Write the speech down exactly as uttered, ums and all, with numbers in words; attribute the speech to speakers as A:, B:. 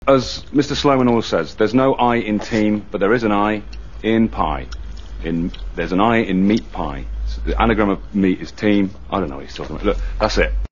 A: as Mister Sloman always says, there's no I in team, but there is an I in pie. In There's an I in meat pie. So the anagram of meat is team. I don't know what he's talking about. Look, that's it.